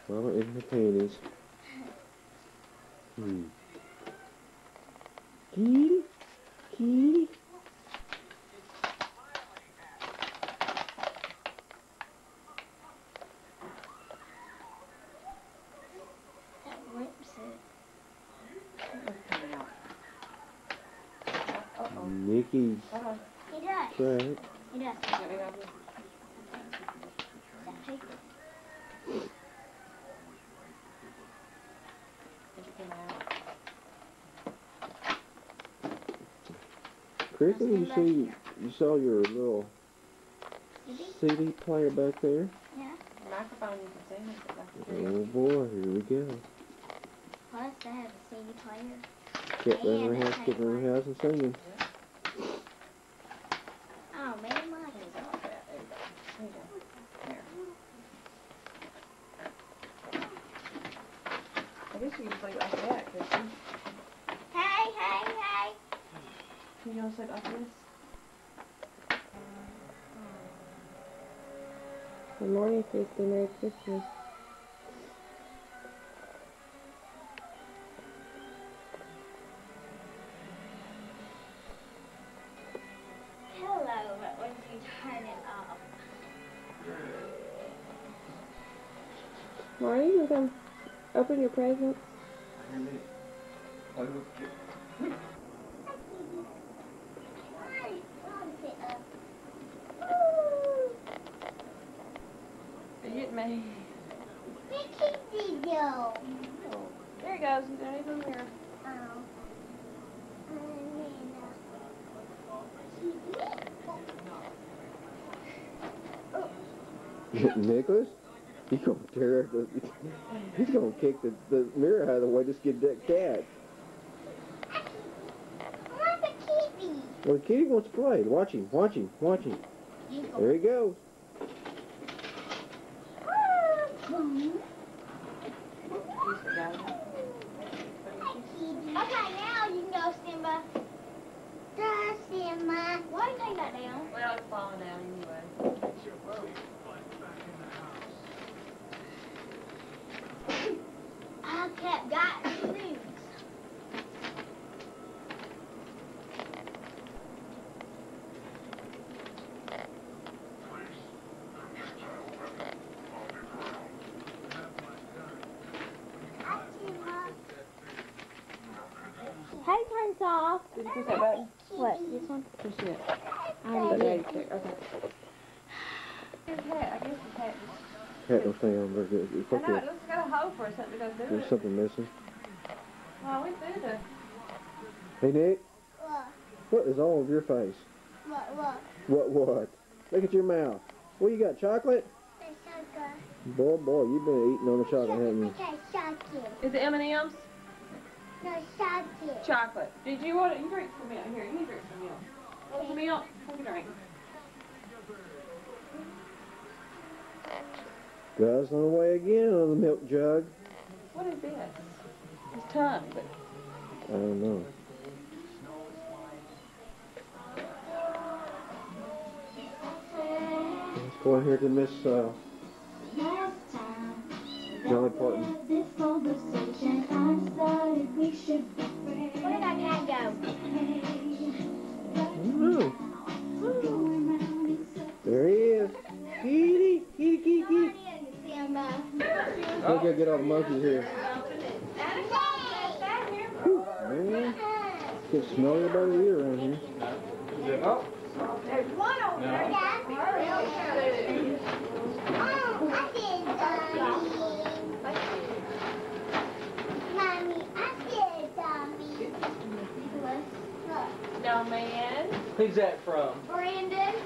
Mama in her panties. Kitty? Kitty? That rips it. Nikki's He does. track. He does. That paper. Kristen, you saw your little CD player back there? Yeah. Microphone, you can see it. Oh boy, here we go. Plus, I have a CD player. Kept around her house, kept around her house and singing. Oh, man, my I guess you can sleep like that, Kristen. Hey. Can you all sleep like this? Good morning, Kristen. Merry Christmas. Hello, but once you turn it off. Marty, you come open your presents? Are you getting me? Go. There he goes. He's underneath the mirror. Nicholas? He's gonna tear he's gonna kick the mirror out of the way, just get that cat. Well, the kitty wants to play. Watch him. There he goes. Okay, now you can go, Simba. Simba. Why did you take that down? Well, it's falling down anyway. I kept got roots. Hey, turns off. Did you push that button? What? This one? Push it. I already did. Okay. His hat, I guess his hat just... Cat don't stay on very good. I know, it looks like a hole for something to go through There's it. something missing. Well, we threw the... Hey, Nick. What? What is all over your face? What? Look at your mouth. What you got, chocolate? Boy, you've been eating on the chocolate, haven't you? Is it M&M's? No, chocolate. Chocolate. Did you want it? You drink some milk. Here, you drink some milk. Want some milk? Take a drink. Guzzling away again on the milk jug. What is this? His tongue, but... I don't know. Let's go in here to Miss Dolly Parton. Where did that cat go? There he is. Kitty. Look, gotta get all the monkeys here. Man, can smell everybody here around here. There's one over there. Mommy, I did zombie. No, man. Who's that from? Brandon.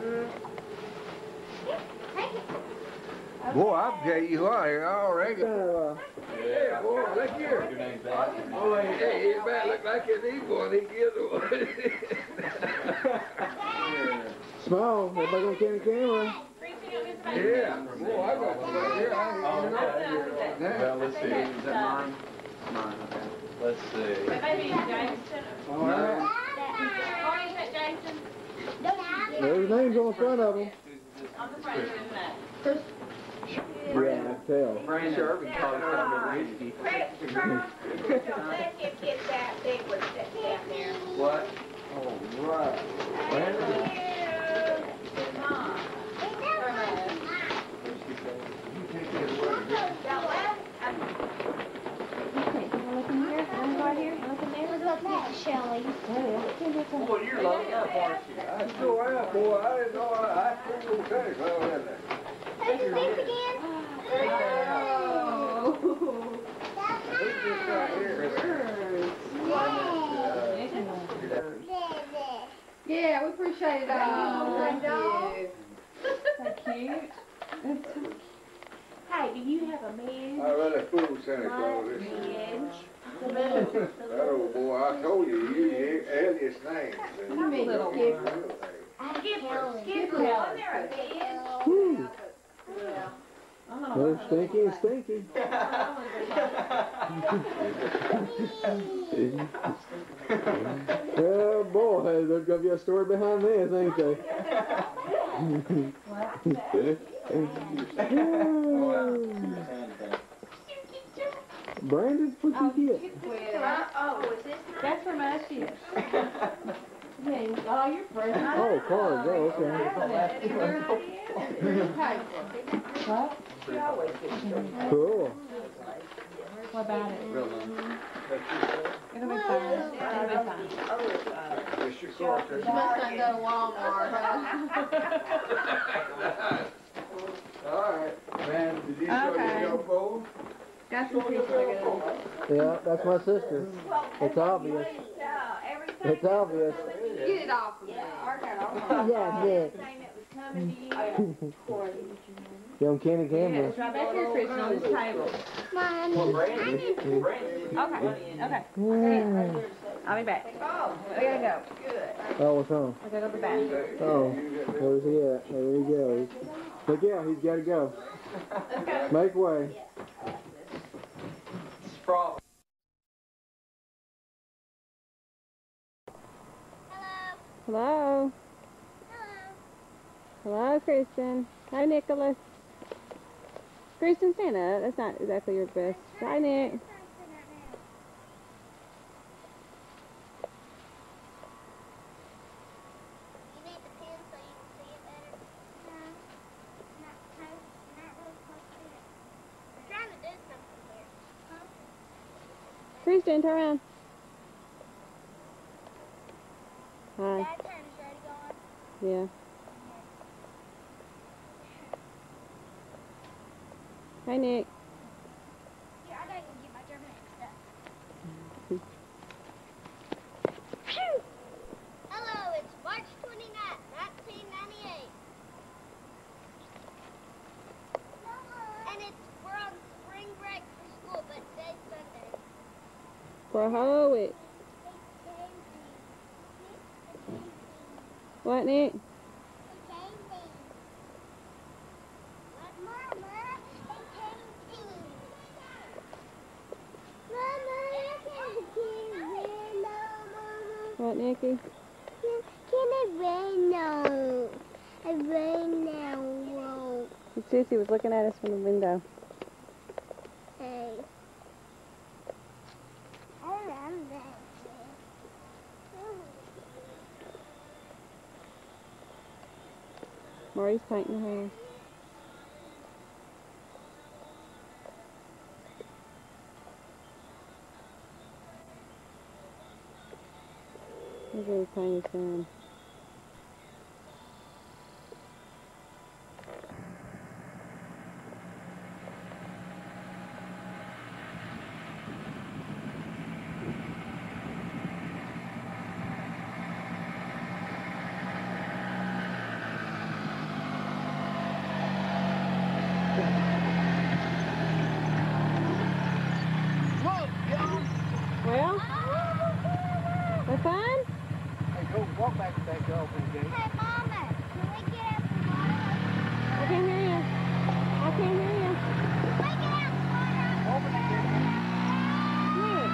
Take it. Boy, I've got you out here already. Yeah, boy, look here. Your name's Adam. Boy, hey, he might look like an eagle and he gives one. Smile. Everybody gonna carry the camera. Yeah, boy, I got one right here. Well, let's see. Is that mine? Mine, okay. Let's see. Maybe Jason. All right. Or is it Jason? There's names on the front of them. On the front, isn't that? Yeah, tell. Brandon Sherman called it whiskey. Let him get that big one sitting down there. What? Oh, right. Brandon? Mom. Shelly. Boy, you're loading up, aren't you? That's go out, boy. I didn't know I couldn't go Santa Claus in there. Who's your face again? Who's this right here? Yeah, we appreciate it all. Thank you. So cute. Hey, do you have a man? I rather fool Santa Claus this year. That old boy, I told you, you alias names. Come here, little Skipper. Skipper. Skipper. On there a bitch. Whew. They're stinky and stinky. Oh boy, there's gonna be a story behind this, ain't there? Brandon, what you get? Oh, is this That's from us, yes. Yeah, oh, you're present. Oh, cards. Oh, okay. What? Cool. What about it? It'll be fine. It'll be fine. It's your card, You must not go to Walmart, huh? All right. Man, did you show Okay. your phone? Got some pictures. Yeah, that's my sister. It's obvious. It's obvious. Get it off of me. Yeah, Nick. Young Kenny Yeah, Campbell. it's right back here, Christian, on this table. Well, Brandon. Okay, okay. I'll be back. I gotta go. Oh, what's wrong? I gotta go to the bathroom. Oh, where's he at? There he goes. Look out, he's got to go. Make way. Sprawl. Hello. Hello, Kristen. Hi, Nicholas. Kristen, stand up. That's not exactly your best. Hi, Nick. Kristen, turn around. Hi. Yeah. Hi, Nick. Here, I gotta go get my German stuff. Hello, it's March 29th, 1998. And we're on spring break for school, but today's Sunday. Bro, it. What, Nick? What, Nicky? Can it rain now? It rain now. Whoa. Sissy was looking at us from the window. Hey. I love that. Marty's painting her house. He's really playing his son. Well, we're fine? Hey, go walk back to that dog and get it. Hey, Mama, can we get out the water? I can't hear you. I can't hear you. Can we get out the water? Open it, get it. Nick.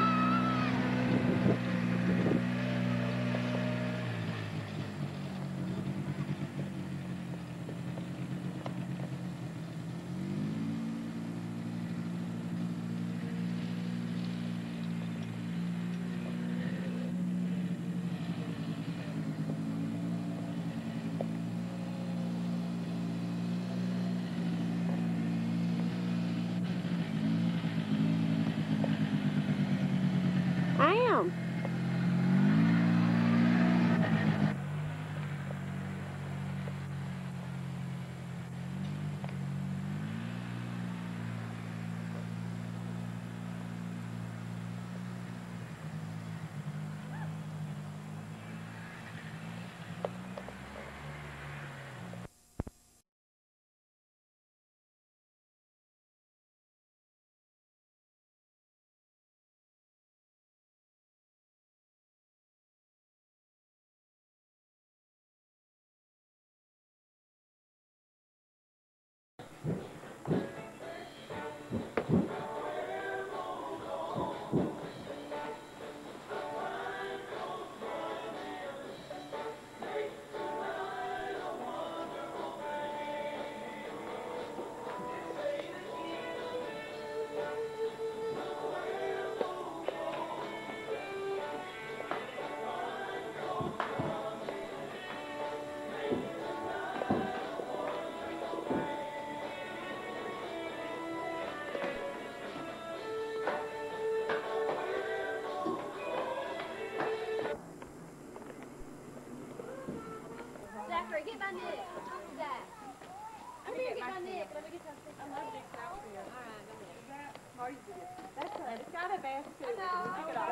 It's got a basket. Take it off.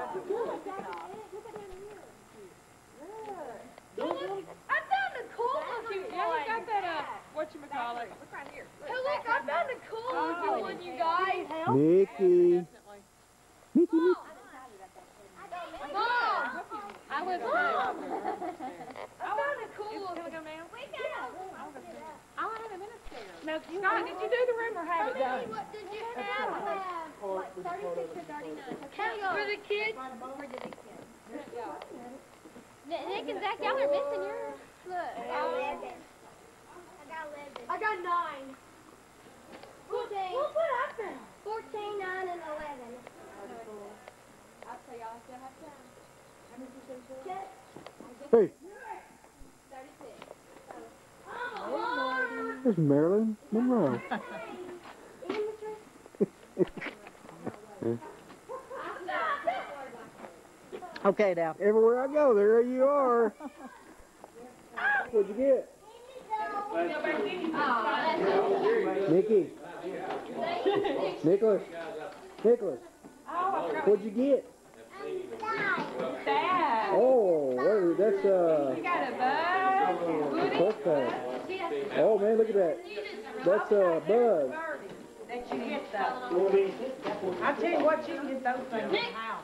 I found a cool looking Yeah, we one. got that, whatchamacallit. Look right here. Hey, look, I found a cool looking one, you guys. Mickey. Mickey, Mickey. Mom, I live too. I found a cool Can we looking go down? I want a minute there. No, Scott, did you do the room or have it done? What did you have? 36 or 39. For the kids? Nick and Zach, y'all are missing yours. Look. I got 11. I got 9. 14. What happened? 14, 9, and 11. I'll tell y'all I still have time. How many did you say? Hey, 36. there's Marilyn Monroe. Okay, now. Everywhere I go, there you are. What'd you get? Mickey. Nicholas. Nicholas. What'd you get? Dad. Oh, wait, that's You got a bug. pork pie. Oh man, look at that. That's Buzz. That you get those. I tell you what, you can get those things in the house.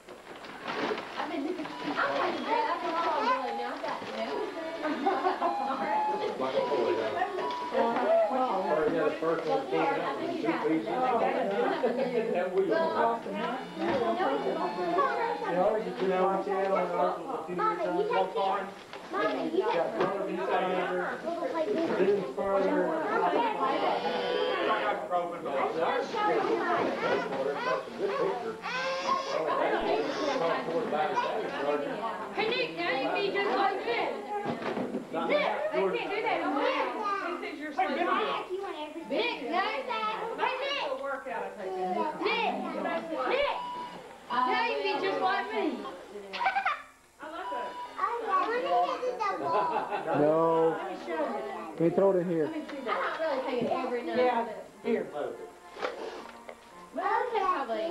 Hey Nick, now you be just like this. Nick, They can't do that in He thinks you're sleeping. Nick, now you Hey Workout, I take Nick, Nick, now you be just like me. No. Let me throw it in here. I'm not really taking it every night. Yeah, here. Well, probably.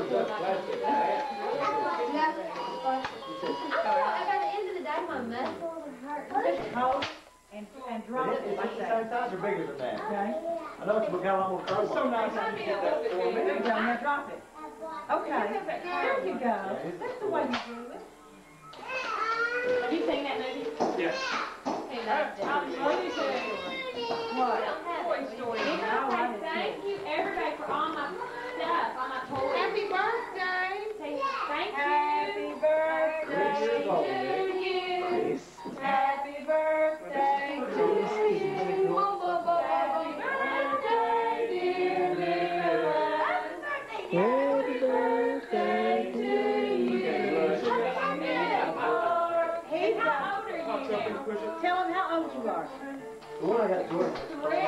By the end of the day, my muscles are hurting. Hold and drop it like that. Same size or bigger than that? Okay? I know it's become a little curvy. So nice how you get that for me. There you go, now drop it. Okay, there you go. That's the way you do it. Have you seen that movie? Yes. What is it? What? Toy Story. Thank you, everybody, for all my stuff, all my toys. Happy birthday! Thank Happy you. birthday To to you. Happy birthday to you. Happy birthday, dear Nicholas. Happy birthday to you. How old are you now? Tell him how old you are. The one I got Jordan.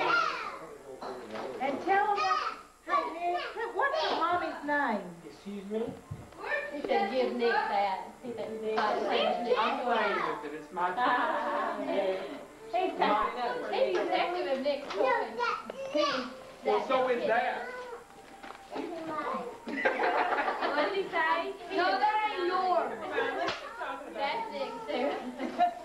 And tell him what's your mommy's name? Excuse me? He said, give Nick that. He said, I'm playing with it. It's my time. He's protective of Nick's toys. Well, so is that. What did he say? No, that ain't yours. That's Nick's too.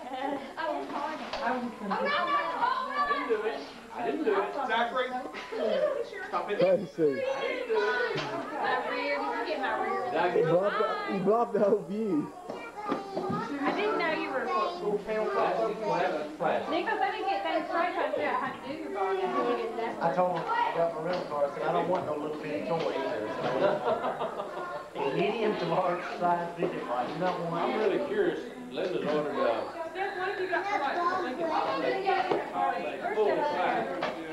I didn't do it. I didn't do it. Zachary. Stop it. Let me see. My rear, did you get my rear? You blocked the whole view. I didn't know you were a football. Nicholas, I didn't get things straight. I figured out how to do your garden. I told him about my rental car. I said, I don't want no little bitty toy either. So, medium to large size fidget toys. You don't want. I'm really curious. Linda's ordered Steph, what have you got for like Lincoln? full size.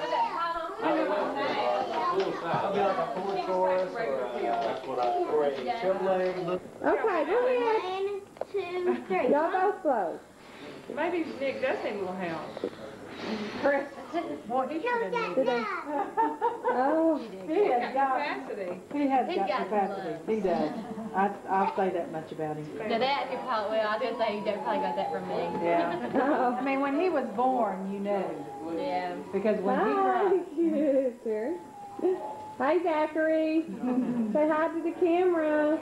Full I'll be size. like a Ford Taurus or a Chevrolet. Look. Okay, go ahead. 1, 2, 3. Y'all both close. Maybe Nick does need a little help. Chris, what he should have done. Oh, He has got, Capacity. he has He's got got capacity. He does. I'll say that much about him. Now that you probably, well, I was going to say you probably got that from me. Yeah. I mean, when he was born, you knew. Yeah. Because when he hi. grew up, Good, sir. Hi, Zachary. Say hi to the camera.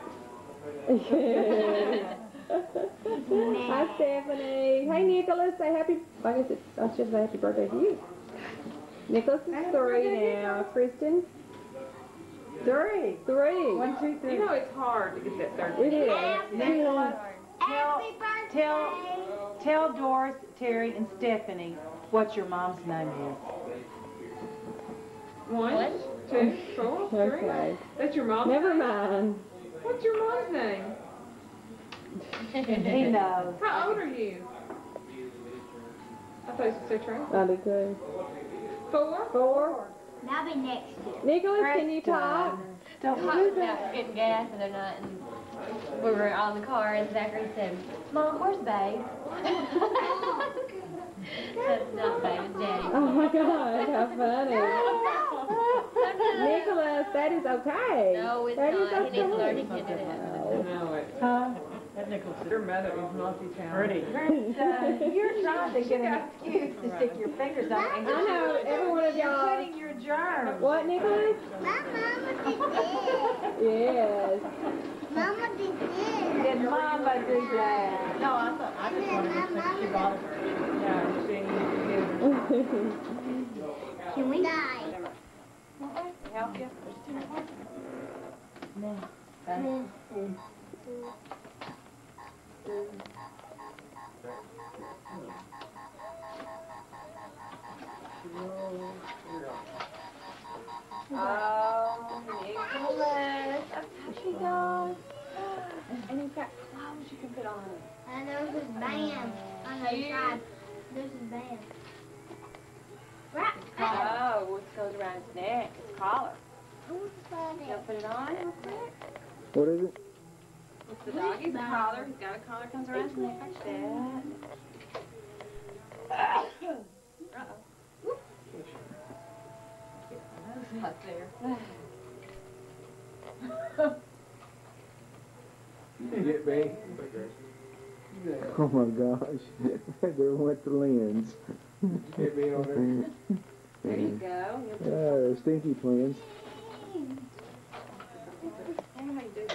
Hi, Stephanie. Hey, Nicholas. Say happy. I guess I should say happy birthday to you. Nicholas is 3 now. Kristen? 3. 3. 1, 2, 3. You know it's hard to get that third. It is. Nicholas, Happy birthday. tell Doris, Terry, and Stephanie what your mom's name is. 1, 2, 4, 3. Okay. That's your mom's Never name? mind. What's your mom's name? He knows. How old are you? I thought you said Trey. I do too. 4? 4. That'll be next year. Nicholas, can you talk? Don't Talking do about that. getting gas and they're not, and we were on the car and Zachary said, Mom, where's Babe? That's not Babe, it's Daddy. Oh my gosh, how funny. Nicholas, that is okay. No, it's That is not. He needs to okay. learn to get it out. No, it's Huh? That Nicholas is your mother is multi-talented. pretty. You're trying to get an excuse to stick your fingers up. I know, every one of You're y'all. putting your germs. What, Nicholas? My mama did Yes. this. Mama did this. Did Mama do that? No, I just wanted to think she bought it. Yeah, she needs Can we? Die. to help you. Oh, Nicholas, a puppy dog. And he's got clothes you can put on him. And there's this band on the other side. There's this band. Right. Oh, what goes around his neck? His collar. Who's that? You'll put it on real quick. What is it? It's the doggy's collar. He's got a collar comes around his neck like that. Uh-oh. That's not there. Get me. Oh my gosh. There went the lens. Get me on there. There you go. Oh, stinky twins. I don't know how you do this.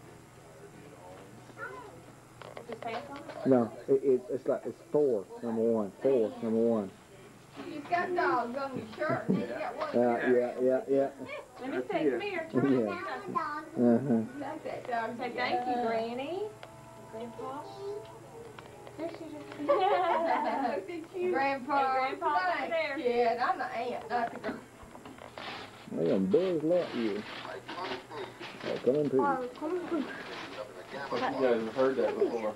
Just pants on? No, it's like, it's 4, number 1. 4, number 1. You've got dogs on your shirt, and then you got one. Yeah. Let me see. Come here. Turn Yeah. around. Uh-huh. Like that dog. Say thank you, Granny. Grandpa. Grandpa. Grandpa over Thanks, there. kid. I'm the aunt, not the grandpa. They got big lot you. Oh, coming through. Oh, come on. You guys have heard that before.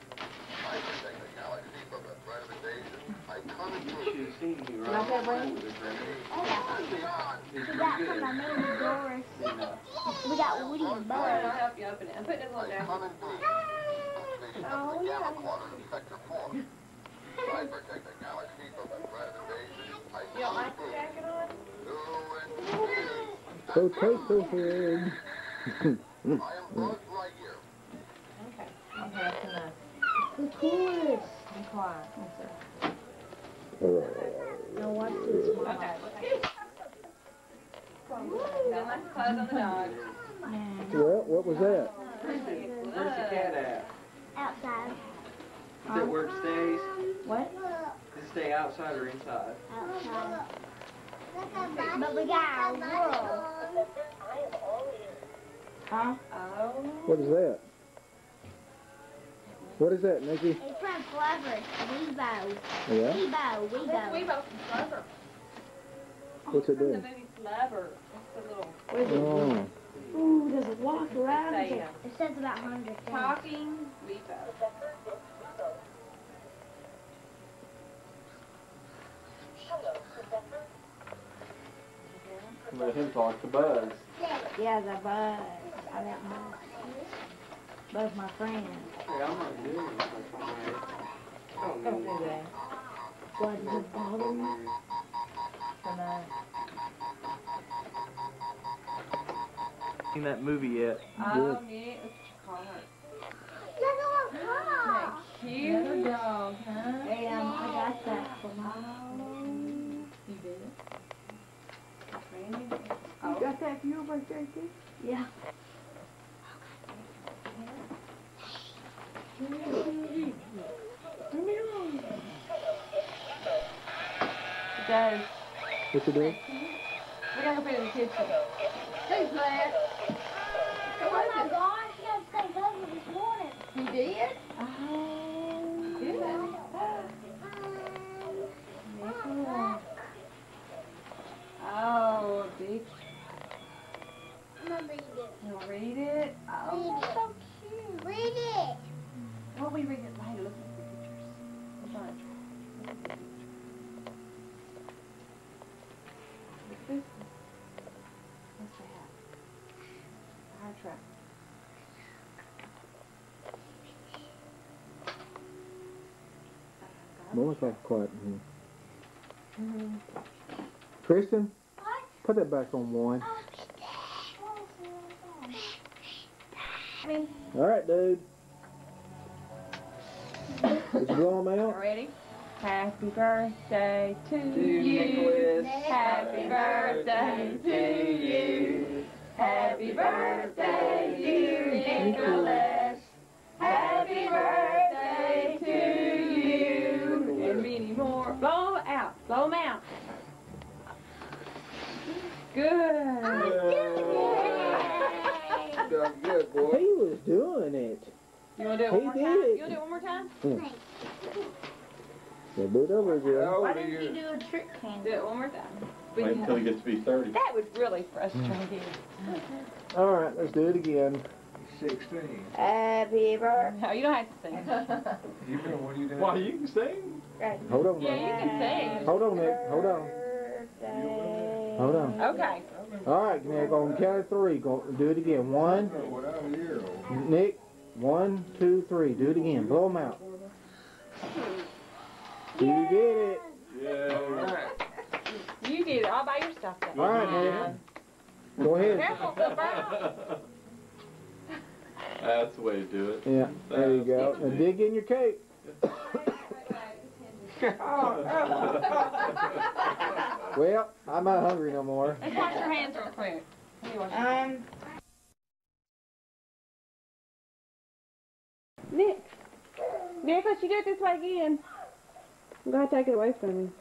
She's seen you, right? Like that, Brandon? We got some of my name is Doris. We got Woody and I'll Buzz. help you open it. I'm putting this one down. Oh, yeah. You don't like the jacket on? Potato head. Okay. I'm passing that. Of course. Be quiet. Now watch this one. Okay. Don't like the clothes on the dog. Well, what was that? Where's the cat at? Outside. Is it where it stays? What? Does it stay outside or inside? Outside. But we got our world. Huh? Oh. What is that? What is that, Nikki? It's from Clever. Weibo. Yeah? Weibo. We both Flubber. What's it From the do? movie Flubber. It's the Oh. little. Ooh, does it walk around? Say, It says about 100 things. talking Weibo. Let him talk to Buzz. Yeah, the Buzz. I don't know. Buzz, my friend. Hey, I'm not doing it. Don't do that. What, does it bother me? Tonight. Seen that movie yet? Oh, neat. What's your car? Look at my car. Cute dog, huh? Hey, I got that for my You did? Randy? You got that your birthday too? Yeah. Guys, What you doing? we gotta go put it in the kitchen. Who's that? Oh my gosh, he had the same husband this morning. He did? Oh, good. Oh, big. I'm gonna read it. You'll read it? Oh, Read it. so cute. Read it. Well, we read it later. Look at the pictures. Look at this. What's that? Fire truck. What was that quiet in here? Mm-hmm. Kristen, What? put that back on one. All right, dude. Did you blow them out? Ready? Happy birthday to you. Nicholas. Happy birthday to you. Happy birthday, dear Nicholas. Happy birthday to you. And many more. Blow 'em out. Blow 'em out. Good. Done good, boy. He was doing it. You want to do it He one more did time? it. You want to do it one more time? Yeah, do it over again. How old Why are didn't you you? do a trick can? Do it one more time. Wait until he gets to be 30. That was really frustrating. All right, let's do it again. 16. Happy birthday. No, you don't have to sing. You know what you doing? Why, you can sing? Hold on, Yeah, Nick. you can sing. Hold on, Nick. Hold on. Hold on. Okay. All right, Nick. On the count of three, go do it again. One, When I was a year old. Nick. 1, 2, 3. Do it again. Blow them out. You did it. Yeah. All right. You did it all by yourself. Then. All right, Nick. Go ahead. Careful, Cooper. That's the way to do it. Yeah, there you go. Now dig in your cake. Well, I'm not hungry no more. Let's wash your hands real quick. Nick. Nicholas, you do it this way again. I'm going to take it away from you.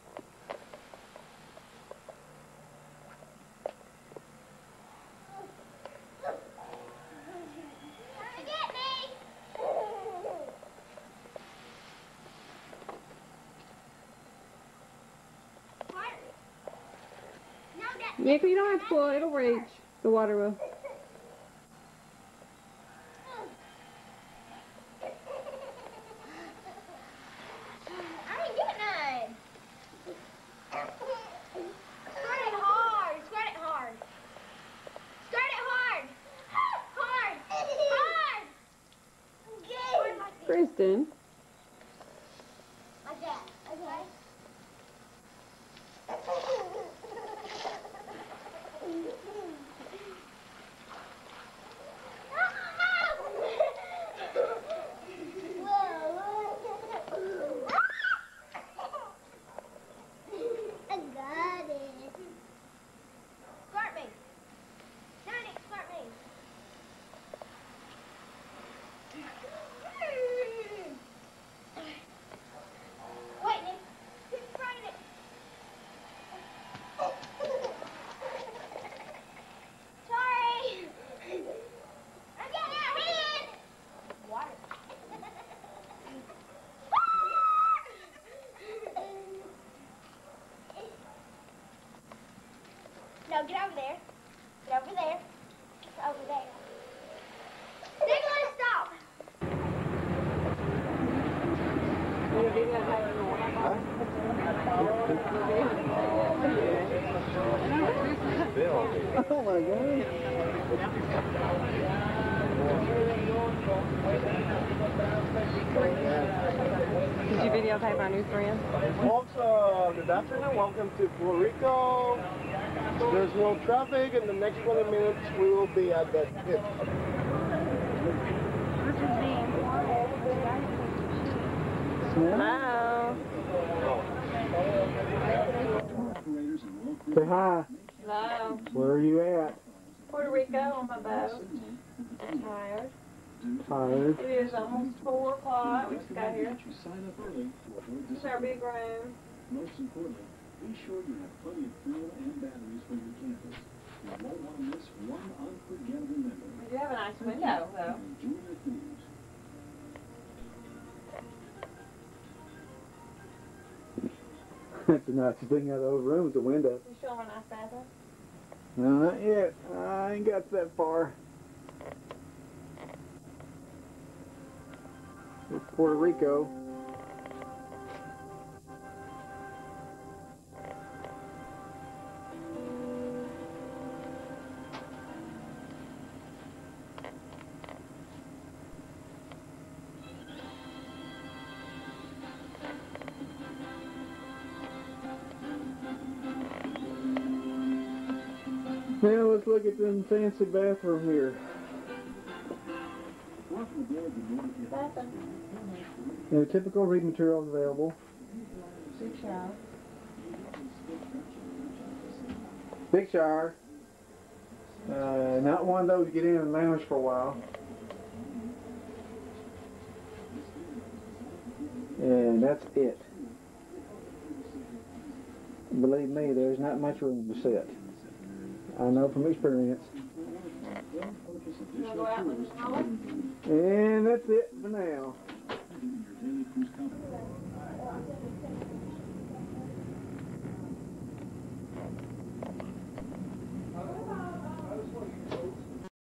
Nick, you don't have to pull it. It'll reach. The water will. I didn't get none. Squirt it hard. Squirt it hard. Squirt it hard. Hard. Hard. Kristen. Like that. Okay. I got it. Squirt me. Daddy, squirt me. Wait, Nick. Keep squirting it. Sorry. I'm getting out of hand. Water. No, get over there. Get over there. Get over there. Nicholas, stop. Oh my God. Did you videotape our new friend? Also, good afternoon. Welcome to Puerto Rico. There's no traffic. In the next 20 minutes, we will be at that pit. Hello. Say hi. Hello. Where are you at? Puerto Rico on my boat. Tired. Tired. It is almost 4 o'clock. We just got here. This is our big room. Most importantly, be sure you have plenty of fuel and batteries for your campus. You won't want to miss one unforgettable memory. We do have a nice window, though. Enjoy your cruise. That's the nicest thing out of the whole room is the window. You show them a nice bathroom? No, not yet. I ain't got that far. It's Puerto Rico. Now let's look at the fancy bathroom here. Bathroom. The typical reading materials available. Big shower. Big shower. Not one of those get in and lounge for a while. And that's it. Believe me, there's not much room to sit. I know from experience. You want to go out with the smaller? And that's it for now.